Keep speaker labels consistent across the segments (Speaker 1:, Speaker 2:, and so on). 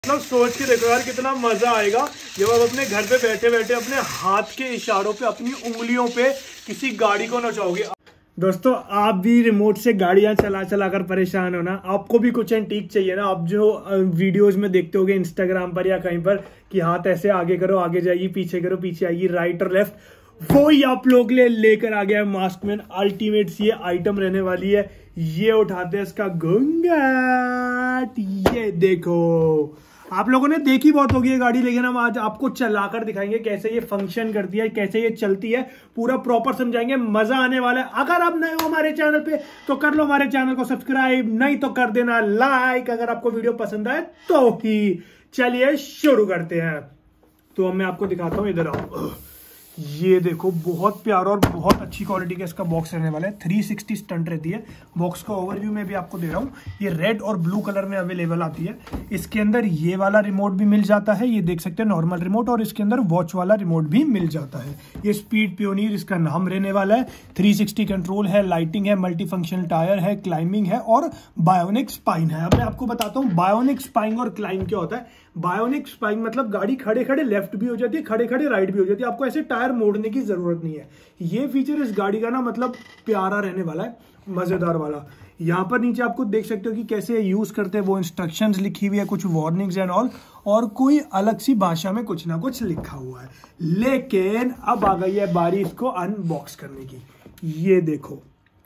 Speaker 1: मतलब सोच के देखो यार कितना मजा आएगा जब आप अपने घर पे बैठे बैठे अपने हाथ के इशारों पे अपनी उंगलियों पे किसी गाड़ी को नचाओगे। दोस्तों आप भी रिमोट से गाड़ियां चला चला कर परेशान हो ना, आपको भी कुछ एंटीक चाहिए ना। आप जो वीडियोस में देखते होगे इंस्टाग्राम पर या कहीं पर कि हाथ ऐसे आगे करो आगे जाएगी, पीछे करो पीछे आएगी, राइट और लेफ्ट, वो ही आप लोग लेकर आ गया है मास्कमैन अल्टीमेट। ये आइटम रहने वाली है, ये उठाते हैं इसका घूंघट। ये देखो आप लोगों ने देखी बहुत होगी ये गाड़ी, लेकिन हम आज आपको चलाकर दिखाएंगे कैसे ये फंक्शन करती है, कैसे ये चलती है, पूरा प्रॉपर समझाएंगे। मजा आने वाला है। अगर आप नए हो हमारे चैनल पे तो कर लो हमारे चैनल को सब्सक्राइब, नहीं तो कर देना लाइक अगर आपको वीडियो पसंद आए तो ही। चलिए शुरू करते हैं। तो अब मैं आपको दिखाता हूं, इधर आओ। ये देखो बहुत प्यारा और बहुत अच्छी क्वालिटी का इसका बॉक्स रहने वाला है। 360 स्टंट रहती है। बॉक्स का ओवरव्यू में भी आपको दे रहा हूँ। ये रेड और ब्लू कलर में अवेलेबल आती है। इसके अंदर ये वाला रिमोट भी मिल जाता है, ये देख सकते हैं नॉर्मल रिमोट, और इसके अंदर वॉच वाला रिमोट भी मिल जाता है। ये स्पीड पियोनियर इसका नाम रहने वाला है। 360 कंट्रोल है, लाइटिंग है, मल्टी फंक्शनल टायर है, क्लाइंबिंग है और बायोनिक स्पाइन है। अब मैं आपको बताता हूँ बायोनिक स्पाइन और क्लाइंब क्या होता है। बायोनिक स्पाइन मतलब गाड़ी खड़े खड़े लेफ्ट भी हो जाती है, खड़े खड़े राइट भी हो जाती है, आपको ऐसे टायर मोड़ने की जरूरत नहीं है। ये फीचर इस गाड़ी का ना मतलब प्यारा रहने वाला है, मजेदार वाला। यहाँ पर नीचे आपको देख सकते हो कि कैसे यूज करते हैं, वो इंस्ट्रक्शंस लिखी हुई है, कुछ वार्निंग्स एंड ऑल, और कोई अलग सी भाषा में कुछ ना कुछ लिखा हुआ है। लेकिन अब आ गई है बारी इसको अनबॉक्स करने की। ये देखो,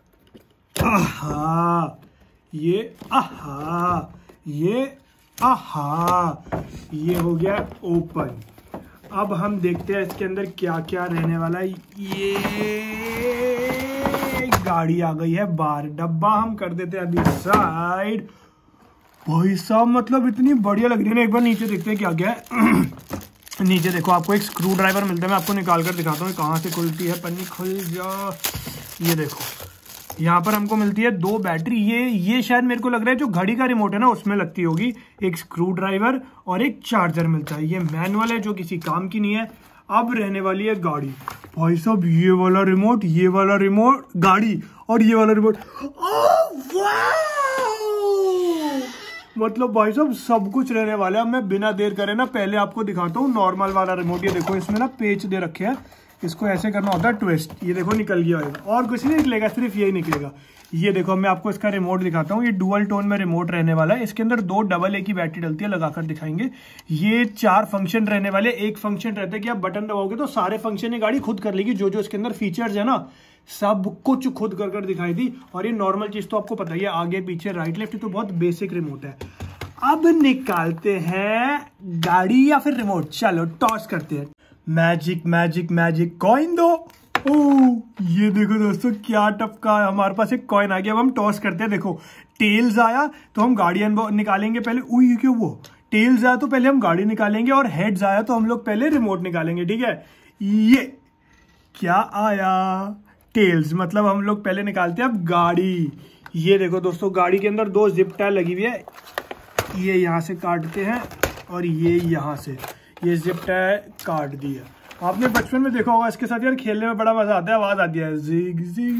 Speaker 1: आहा, ये आहा, ये आहा, ये हो गया ओपन। अब हम देखते हैं इसके अंदर क्या क्या रहने वाला है। ये गाड़ी आ गई है बाहर, डब्बा हम कर देते हैं अभी साइड। भाई साहब मतलब इतनी बढ़िया लग रही है ना। एक बार नीचे देखते हैं क्या क्या है। नीचे देखो आपको एक स्क्रू ड्राइवर मिलता है, मैं आपको निकाल कर दिखाता हूँ कहाँ से खुलती है। पन्नी खुल जा। ये देखो यहाँ पर हमको मिलती है 2 बैटरी। ये शायद मेरे को लग रहा है जो घड़ी का रिमोट है ना उसमें लगती होगी। एक स्क्रू ड्राइवर और एक चार्जर मिलता है। ये मैनुअल है जो किसी काम की नहीं है। अब रहने वाली है गाड़ी। भाई साहब ये वाला रिमोट, ये वाला रिमोट गाड़ी, और ये वाला रिमोट। मतलब भाई साहब सब कुछ रहने वाला है। मैं बिना देर करे ना पहले आपको दिखाता हूँ नॉर्मल वाला रिमोट। ये देखो इसमें ना पेच दे रखे हैं, इसको ऐसे करना होता है ट्विस्ट। ये देखो निकल गया होगा, और कुछ नहीं निकलेगा, सिर्फ यही निकलेगा। ये देखो मैं आपको इसका रिमोट दिखाता हूँ। ये डुअल टोन में रिमोट रहने वाला है। इसके अंदर 2 AA की बैटरी डलती है, लगाकर दिखाएंगे। ये 4 फंक्शन रहने वाले। एक फंक्शन रहता है कि आप बटन दबाओगे तो सारे फंक्शन ये गाड़ी खुद कर लेगी। जो जो इसके अंदर फीचर्स है ना सब कुछ खुद कर दिखाई दी। और ये नॉर्मल चीज तो आपको पता ही है, आगे पीछे राइट लेफ्ट, तो बहुत बेसिक रिमोट है। अब निकालते हैं गाड़ी या फिर रिमोट। चलो टॉस करते हैं। मैजिक मैजिक मैजिक कॉइन दो। ये देखो दोस्तों क्या टपका है, हमारे पास एक कॉइन आ गया। अब हम टॉस करते हैं। देखो टेल्स आया तो हम गाड़ी निकालेंगे पहले। ये क्यों, वो टेल्स आया तो पहले हम गाड़ी निकालेंगे, और हेड्स आया तो हम लोग पहले रिमोट निकालेंगे। ठीक है, ये क्या आया, टेल्स, मतलब हम लोग पहले निकालते हैं अब गाड़ी। ये देखो दोस्तों गाड़ी के अंदर 2 जिप टायर लगी हुई है। ये यहाँ से काटते हैं और ये यहाँ से, ये जिप टायर काट दी है। आपने बचपन में देखा होगा इसके साथ यार खेलने में बड़ा मजा आता है। आवाज आती है जिग जिग,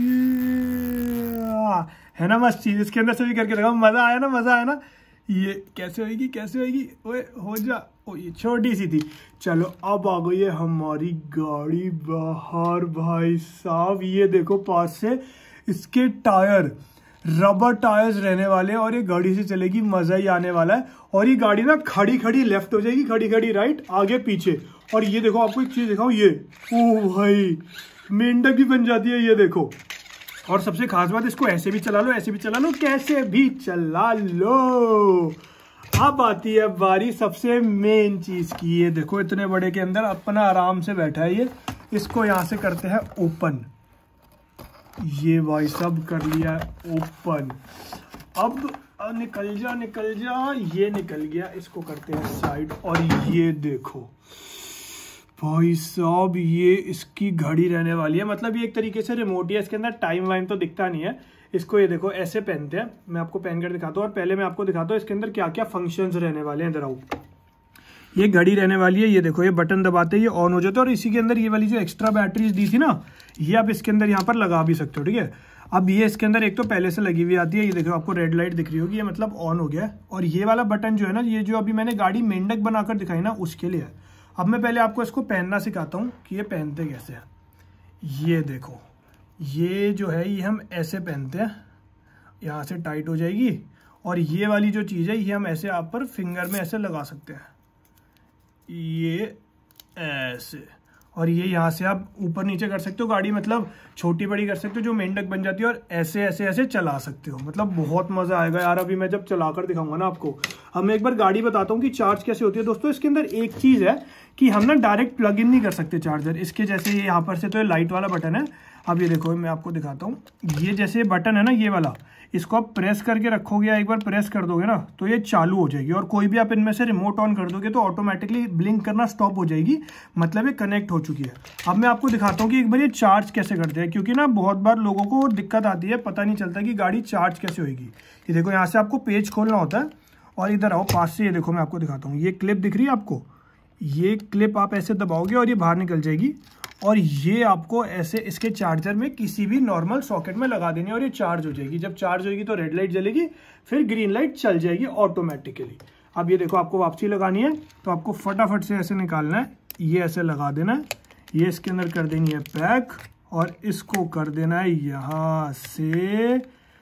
Speaker 1: है ना मस्त चीज। इसके अंदर से भी करके देखा, मजा आया ना, मजा आया ना। ये कैसे होगी, कैसे होगी, ओए हो जा। ओ ये छोटी सी थी। चलो अब आ गई है हमारी गाड़ी बाहर। भाई साहब ये देखो पास से इसके टायर रबर टायर्स रहने वाले हैं, और ये गाड़ी से चलेगी, मजा ही आने वाला है। और ये गाड़ी ना खड़ी खड़ी लेफ्ट हो जाएगी, खड़ी खड़ी राइट, आगे पीछे। और ये देखो आपको एक चीज दिखाऊं, ये ओ भाई मेंढक भी बन जाती है। ये देखो, और सबसे खास बात इसको ऐसे भी चला लो, ऐसे भी चला लो, कैसे भी चला लो। अब आती है बारी सबसे मेन चीज की। ये देखो इतने बड़े के अंदर अपना आराम से बैठा है ये। इसको यहां से करते हैं ओपन। ये भाई सब कर लिया ओपन। अब निकल जा निकल जा, ये निकल गया। इसको करते हैं साइड। और ये देखो भाई साहब ये इसकी घड़ी रहने वाली है। मतलब ये एक तरीके से रिमोट ही है, इसके अंदर टाइम वाइम तो दिखता नहीं है। इसको ये देखो ऐसे पहनते हैं, मैं आपको पहन कर दिखाता हूँ। और पहले मैं आपको दिखाता हूँ इसके अंदर क्या क्या फंक्शंस रहने वाले हैं। इधर आओ, ये घड़ी रहने वाली है। ये देखो ये बटन दबाते ही ऑन हो जाता है। और इसी के अंदर ये वाली जो एक्स्ट्रा बैटरीज दी थी ना, ये आप इसके अंदर यहाँ पर लगा भी सकते हो। ठीक है, अब ये इसके अंदर एक तो पहले से लगी हुई आती है, ये देखो आपको रेड लाइट दिख रही होगी, ये मतलब ऑन हो गया है। और ये वाला बटन जो है ना, ये जो अभी मैंने गाड़ी मेंढक बनाकर दिखाई ना, उसके लिए है। अब मैं पहले आपको इसको पहनना सिखाता हूँ कि ये पहनते कैसे हैं। ये देखो, ये जो है ये हम ऐसे पहनते हैं, यहाँ से टाइट हो जाएगी। और ये वाली जो चीज़ है ये हम ऐसे आप पर फिंगर में ऐसे लगा सकते हैं, ये ऐसे। और ये यहाँ से आप ऊपर नीचे कर सकते हो, गाड़ी मतलब छोटी बड़ी कर सकते हो, जो मेंढक बन जाती है। और ऐसे ऐसे ऐसे चला सकते हो, मतलब बहुत मज़ा आएगा यार। अभी मैं जब चलाकर दिखाऊंगा ना आपको। अब मैं एक बार गाड़ी बताता हूँ कि चार्ज कैसे होती है। दोस्तों इसके अंदर एक चीज़ है कि हम ना डायरेक्ट प्लग इन नहीं कर सकते चार्जर इसके, जैसे ये यहाँ पर से तो ये लाइट वाला बटन है। अब ये देखो मैं आपको दिखाता हूँ, ये जैसे बटन है ना ये वाला, इसको आप प्रेस करके रखोगे या एक बार प्रेस कर दोगे ना तो ये चालू हो जाएगी। और कोई भी आप इनमें से रिमोट ऑन कर दोगे तो ऑटोमेटिकली ब्लिंक करना स्टॉप हो जाएगी, मतलब ये कनेक्ट हो चुकी है। अब मैं आपको दिखाता हूँ कि एक बार ये चार्ज कैसे करते हैं, क्योंकि ना बहुत बार लोगों को दिक्कत आती है, पता नहीं चलता कि गाड़ी चार्ज कैसे होगी। ये देखो यहाँ से आपको पेज खोलना होता है और इधर आओ पास से, ये देखो मैं आपको दिखाता हूँ। ये क्लिप दिख रही है आपको, ये क्लिप आप ऐसे दबाओगे और ये बाहर निकल जाएगी। और ये आपको ऐसे इसके चार्जर में किसी भी नॉर्मल सॉकेट में लगा देनी है और ये चार्ज हो जाएगी। जब चार्ज होगी तो रेड लाइट जलेगी, फिर ग्रीन लाइट चल जाएगी ऑटोमेटिकली। अब ये देखो आपको वापसी लगानी है तो आपको फटाफट से ऐसे निकालना है, ये ऐसे लगा देना है, ये इसके अंदर कर देनी है पैक और इसको कर देना है यहाँ से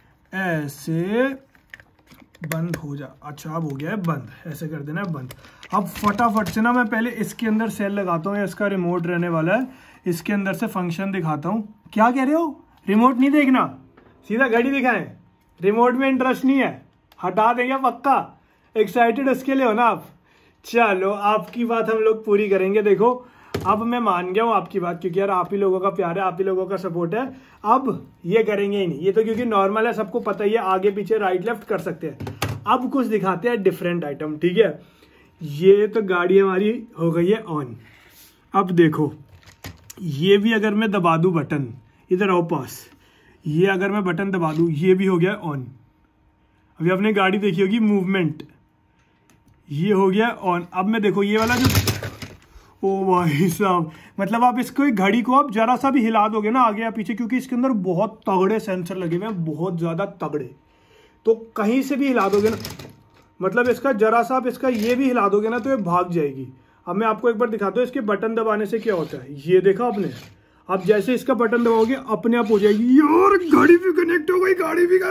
Speaker 1: ऐसे बंद हो जा। अच्छा अब हो गया है बंद, ऐसे कर देना है बंद। अब फटाफट से ना मैं पहले इसके अंदर सेल लगाता हूँ, इसका रिमोट रहने वाला है, इसके अंदर से फंक्शन दिखाता हूँ। क्या कह रहे हो, रिमोट नहीं देखना, सीधा घड़ी दिखाएं, रिमोट में इंटरेस्ट नहीं है, हटा देंगे पक्का। एक्साइटेड उसके लिए हो ना आप, चलो आपकी बात हम लोग पूरी करेंगे। देखो अब मैं मान गया हूँ आपकी बात, क्योंकि यार आप ही लोगों का प्यार है, आप ही लोगों का सपोर्ट है। अब ये करेंगे ही नहीं, ये तो क्योंकि नॉर्मल है, सबको पता ही है, आगे पीछे राइट लेफ्ट कर सकते हैं। अब कुछ दिखाते हैं डिफरेंट आइटम, ठीक है। ये तो गाड़ी हमारी हो गई है ऑन। अब देखो ये भी अगर मैं दबा दूं बटन, इधर आओ पास, ये अगर मैं बटन दबा दूं ये भी हो गया ऑन। अभी आपने गाड़ी देखी होगी मूवमेंट, ये हो गया ऑन। अब मैं देखो ये वाला जो, ओ भाई साहब, मतलब आप इसको घड़ी को आप जरा सा भी हिला दोगे ना आगे या पीछे, क्योंकि इसके अंदर बहुत तगड़े सेंसर लगे हुए हैं, बहुत ज्यादा तगड़े, तो कहीं से भी हिला दोगे ना, मतलब इसका जरा सा आप इसका ये भी हिला दोगे ना तो ये भाग जाएगी। अब मैं आपको एक बार दिखाता हूँ इसके बटन दबाने से क्या होता है। ये देखा आपने, अब जैसे इसका बटन दबाओगे अपने आप हो जाएगी। यार घड़ी भी कनेक्ट हो गई, गाड़ी भी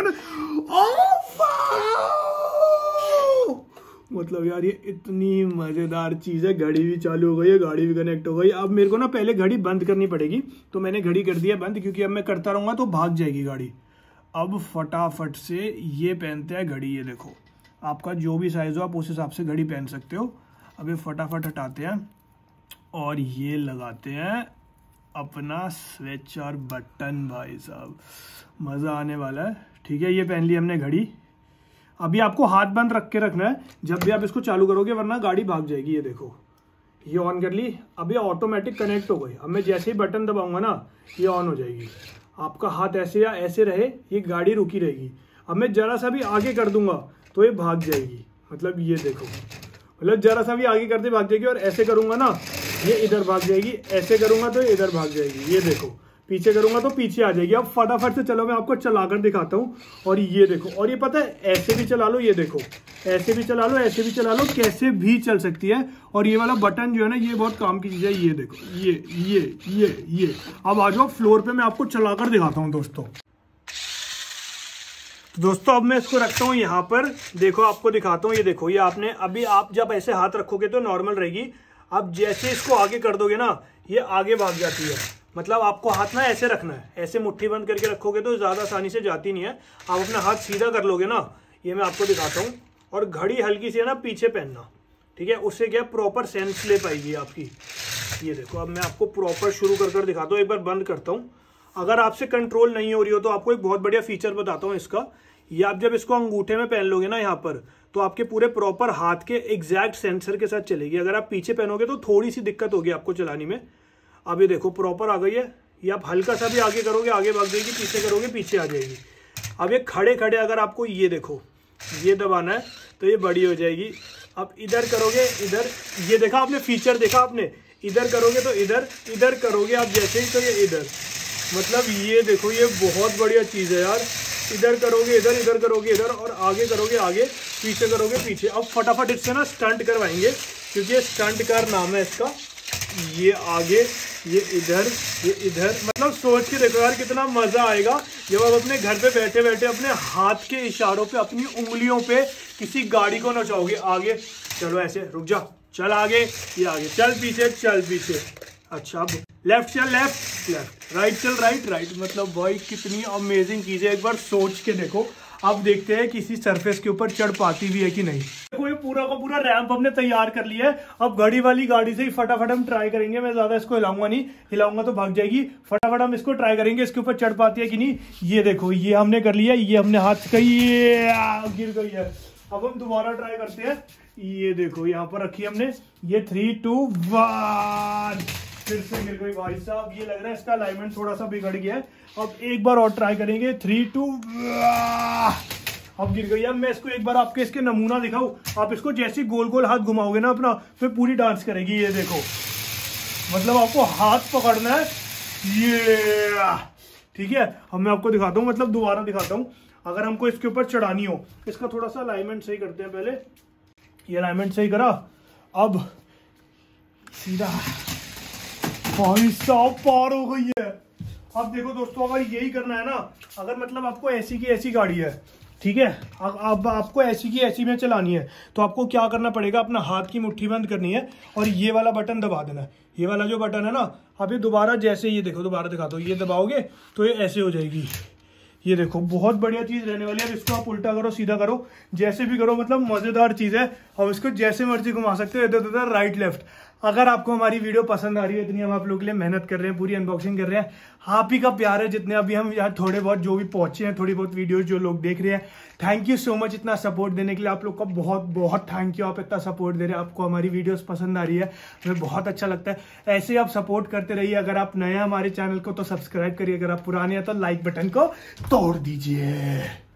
Speaker 1: मतलब यार ये इतनी मजेदार चीज है, घड़ी भी चालू हो गई है, गाड़ी भी कनेक्ट हो गई। अब मेरे को ना पहले घड़ी बंद करनी पड़ेगी, तो मैंने घड़ी कर दिया बंद, क्योंकि अब मैं करता रहूंगा तो भाग जाएगी गाड़ी। अब फटाफट से ये पहनते हैं घड़ी, ये देखो आपका जो भी साइज हो आप उस हिसाब से घड़ी पहन सकते हो। अब ये फटाफट हटाते हैं और ये लगाते हैं अपना स्विच और बटन। भाई साहब मज़ा आने वाला है, ठीक है। ये पहन ली हमने घड़ी। अभी आपको हाथ बंद रख के रखना है जब भी आप इसको चालू करोगे, वरना गाड़ी भाग जाएगी। ये देखो ये ऑन कर ली, अब ये ऑटोमेटिक कनेक्ट हो गई। अब मैं जैसे ही बटन दबाऊंगा ना ये ऑन हो जाएगी। आपका हाथ ऐसे या ऐसे रहे, ये गाड़ी रुकी रहेगी। अब मैं जरा सा भी आगे कर दूंगा तो ये भाग जाएगी, मतलब ये देखो, मतलब जरा सा भी आगे करते भाग जाएगी। और ऐसे करूंगा ना ये इधर भाग जाएगी, ऐसे करूंगा तो इधर भाग जाएगी। ये देखो पीछे करूंगा तो पीछे आ जाएगी। अब फटाफट से चलो मैं आपको चलाकर दिखाता हूँ। और ये देखो, और ये पता है ऐसे भी चला लो, ये देखो ऐसे भी चला लो, ऐसे भी चला लो, कैसे भी चल सकती है। और ये वाला बटन जो है ना ये बहुत काम की चीज है। ये देखो ये अब आ जाओ फ्लोर पे, मैं आपको चलाकर दिखाता हूँ दोस्तों। तो दोस्तों अब मैं इसको रखता हूँ यहाँ पर, देखो आपको दिखाता हूँ। ये देखो ये आपने अभी आप जब ऐसे हाथ रखोगे तो नॉर्मल रहेगी। अब जैसे इसको आगे कर दोगे ना ये आगे भाग जाती है। मतलब आपको हाथ ना ऐसे रखना है, ऐसे मुट्ठी बंद करके रखोगे तो ज़्यादा आसानी से जाती नहीं है। आप अपना हाथ सीधा कर लोगे ना, ये मैं आपको दिखाता हूँ। और घड़ी हल्की सी है ना पीछे पहनना, ठीक है, उससे क्या प्रॉपर सेंस ले पाएगी आपकी। ये देखो अब मैं आपको प्रॉपर शुरू कर दिखाता हूँ। एक बार बंद करता हूँ। अगर आपसे कंट्रोल नहीं हो रही हो तो आपको एक बहुत बढ़िया फीचर बताता हूँ इसका। ये आप जब इसको अंगूठे में पहन लोगे ना यहाँ पर, तो आपके पूरे प्रॉपर हाथ के एग्जैक्ट सेंसर के साथ चलेगी। अगर आप पीछे पहनोगे तो थोड़ी सी दिक्कत होगी आपको चलाने में। अब ये देखो प्रॉपर आ गई है। ये आप हल्का सा भी आगे करोगे आगे भाग जाएगी, पीछे करोगे पीछे आ जाएगी। अब ये खड़े खड़े अगर आपको ये देखो ये दबाना है तो ये बड़ी हो जाएगी। अब इधर करोगे इधर, ये देखा आपने फीचर देखा आपने, इधर करोगे तो इधर, इधर करोगे आप जैसे ही तो ये इधर। मतलब ये देखो, ये बहुत बढ़िया चीज़ है यार। इधर करोगे इधर, इधर करोगे इधर, और आगे करोगे आगे, पीछे करोगे पीछे। अब फटाफट इससे ना स्टंट करवाएंगे, क्योंकि ये स्टंट कार नाम है इसका। ये आगे, ये इधर, ये इधर। मतलब सोच के देखो यार कितना मज़ा आएगा जब आप अपने घर पे बैठे बैठे अपने हाथ के इशारों पे, अपनी उंगलियों पे किसी गाड़ी को नचाओगे। आगे चलो, ऐसे रुक जा, चल आगे, ये आगे, चल पीछे, चल पीछे। अच्छा अब लेफ्ट चल, लेफ्ट लेफ्ट, राइट चल, राइट राइट। मतलब भाई कितनी अमेजिंग चीज़ है, एक बार सोच के देखो। अब देखते हैं किसी सरफेस के ऊपर चढ़ पाती भी है कि नहीं। देखो ये पूरा का पूरा रैंप हमने तैयार कर लिया है। अब गाड़ी वाली गाड़ी से ही फटाफट हम ट्राई करेंगे। मैं ज्यादा इसको हिलाऊंगा नहीं, हिलाऊंगा तो भाग जाएगी। फटाफट हम इसको ट्राई करेंगे, इसके ऊपर चढ़ पाती है कि नहीं। ये देखो, ये हमने कर लिया, ये हमने हाथ का, ये गिर गई है। अब हम दोबारा ट्राई करते हैं। ये देखो यहाँ पर रखी हमने, ये 3 2 1, फिर से गिर गई भाई साहब। ये लग रहा है इसका अलाइनमेंट थोड़ा सा बिगड़ गया है। अब एक बार और ट्राई करेंगे, 3 2, अब गिर गई। अब मैं इसको एक बार आपके इसके नमूना दिखाऊं। आप इसको जैसे गोल गोल हाथ घुमाओगे ना अपना, फिर पूरी डांस करेगी। ये देखो, मतलब आपको हाथ पकड़ना है, ये ठीक है। अब मैं आपको दिखाता हूँ, मतलब दोबारा दिखाता हूँ। अगर हमको इसके ऊपर चढ़ानी हो, इसका थोड़ा सा अलाइनमेंट सही करते हैं पहले। ये अलाइनमेंट सही करा, अब सीधा भाई साहब पार हो गई है। अब देखो दोस्तों, अगर यही करना है ना, अगर मतलब आपको ऐसी की ऐसी गाड़ी है, ठीक है, अब आपको ऐसी की ऐसी में चलानी है, तो आपको क्या करना पड़ेगा, अपना हाथ की मुट्ठी बंद करनी है और ये वाला बटन दबा देना है। ये वाला जो बटन है ना, अब ये दोबारा जैसे, ये देखो दोबारा दिखाता हूँ, ये दबाओगे तो ये ऐसे हो जाएगी। ये देखो बहुत बढ़िया चीज़ रहने वाली है। अब इसको आप उल्टा करो, सीधा करो, जैसे भी करो, मतलब मज़ेदार चीज़ है। अब इसको जैसे मर्जी घुमा सकते हो, इधर उधर, राइट लेफ्ट। अगर आपको हमारी वीडियो पसंद आ रही है, इतनी हम आप लोगों के लिए मेहनत कर रहे हैं, पूरी अनबॉक्सिंग कर रहे हैं, आप ही का प्यार है। जितने अभी हम यार थोड़े बहुत जो भी पहुंचे हैं, थोड़ी बहुत वीडियोज जो लोग देख रहे हैं, थैंक यू सो मच इतना सपोर्ट देने के लिए। आप लोग का बहुत बहुत थैंक यू, आप इतना सपोर्ट दे रहे हैं। आपको हमारी वीडियोस पसंद आ रही है, हमें बहुत अच्छा लगता है। ऐसे ही आप सपोर्ट करते रहिए। अगर आप नए हैं हमारे चैनल को तो सब्सक्राइब करिए, अगर आप पुराने हैं तो लाइक बटन को तोड़ दीजिए।